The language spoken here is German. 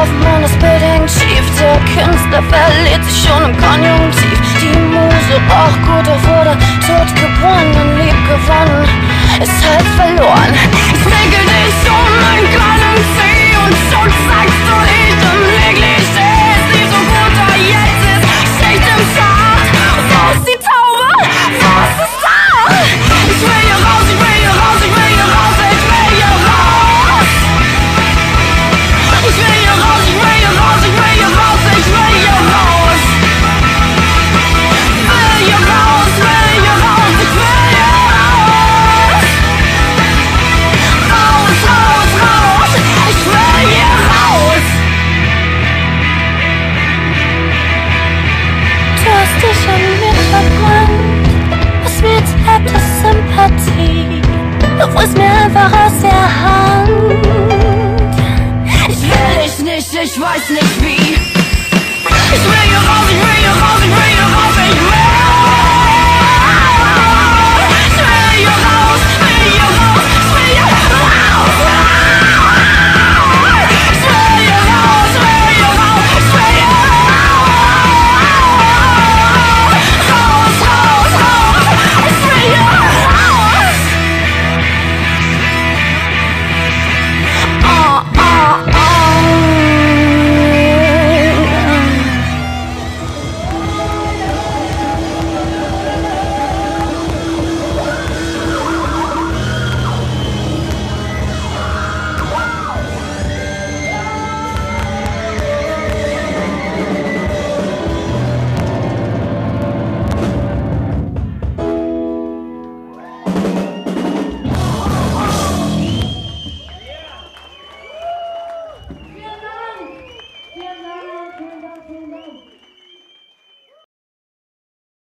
Mann, das Bild hängt schief. Der Künstler verliert sich schon im Konjunktiv. Die Muse braucht gut, doch wurde tot geboren und lieb gewonnen ist halb verloren. Ich wickel dich um meinen kleinen Zeh und schon sagst du nicht im Negligé. Ist nicht so gut, da jetzt ist Schicht im Schacht. Wo ist die Taube? Wo ist das Star? Ich will hier raus, ich will hier raus, ich will hier raus, ich will hier raus. Ich will hier raus, ich will hier raus, ich will hier raus, ich will hier raus. Will hier raus, will hier raus, ich will hier raus. Raus, raus, raus, ich will hier raus. Du hast dich an mir verbrannt, was mir tat, ist Sympathie. Doch ist mir einfach aus der Hand. Ich will dich nicht, ich weiß nicht wie. Ich will hier raus, ich will hier raus, ich will